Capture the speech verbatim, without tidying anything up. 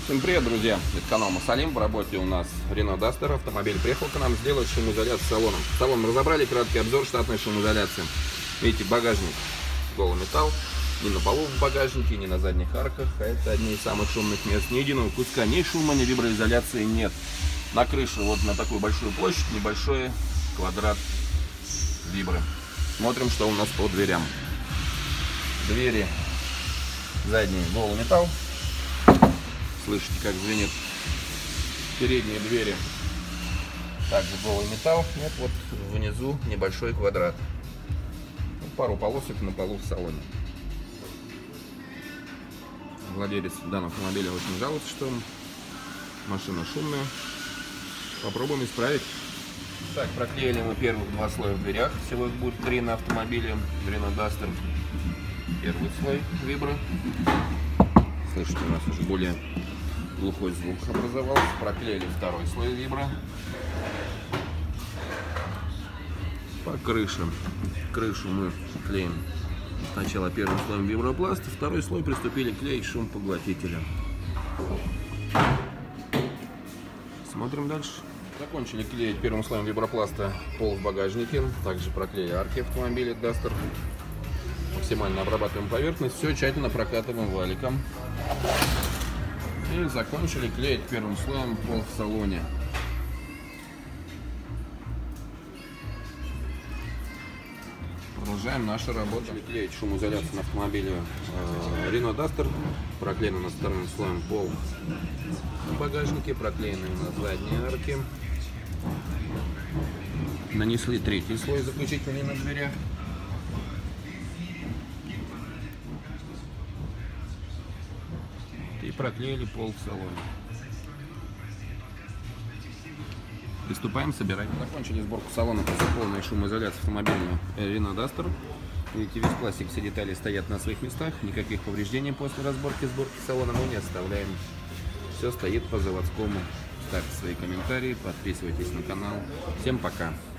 Всем привет, друзья! Это канал Масалим. В работе у нас Renault Duster. Автомобиль приехал к нам сделать шумоизоляцию салоном. Салон разобрали, краткий обзор штатной шумоизоляции. Видите, багажник голый металл. Ни на полу в багажнике, ни на задних арках. А это одни из самых шумных мест. Ни единого куска, ни шума, ни виброизоляции нет. На крыше вот на такую большую площадь небольшой квадрат вибры. Смотрим, что у нас по дверям. Двери задние голый металл. Слышите, как звенит. Передние двери также голый металл. Вот, вот внизу небольшой квадрат. Пару полосок на полу в салоне. Владелец данного автомобиля очень жалуется, что машина шумная. Попробуем исправить. Так, проклеили мы первых два слоя в дверях. Всего их будет три на автомобиле Renault Duster. Первый слой вибры. Слышите, у нас уже более глухой звук образовался. Проклеили второй слой вибра. По крыше. Крышу мы клеим сначала первым слоем вибропласта, второй слой приступили клеить шумопоглотителя. Смотрим дальше. Закончили клеить первым слоем вибропласта пол в багажнике. Также проклеили арки автомобиля Duster. Максимально обрабатываем поверхность. Все тщательно прокатываем валиком. И закончили клеить первым слоем пол в салоне. Продолжаем нашу работу. Клеить шумоизоляцию на автомобиле э, Renault Duster. Проклеен у нас вторым слоем пол в багажнике. Проклеены у нас задние арки. Нанесли третий слой заключительный на дверях. И проклеили пол в салоне. Приступаем собирать. Закончили сборку салона после полной шумоизоляции автомобильного Renault Duster. Видите, весь пластик, все детали стоят на своих местах. Никаких повреждений после разборки сборки салона мы не оставляем. Все стоит по заводскому. Ставьте свои комментарии, подписывайтесь на канал. Всем пока!